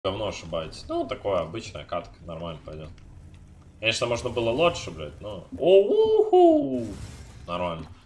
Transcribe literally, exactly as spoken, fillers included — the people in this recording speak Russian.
Говно ошибаетесь. Ну, такое обычная катка, нормально пойдет. Конечно, можно было лучше, блядь, но... Оу-ху! Нормально.